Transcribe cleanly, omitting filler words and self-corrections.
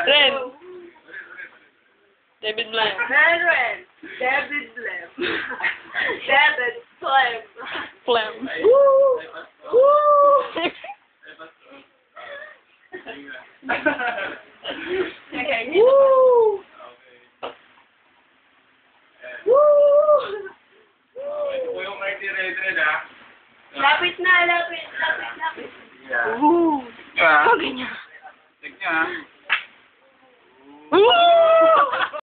Ren. Debed Phlegm. Ren. Debed Phlegm. Debed Phlegm. Phlegm. Woo! Woo! Woo! Woo! Ito yung red ah. Lapit na, lapit. Woo! Yeah. Pag ganyan. Tignan. Woo!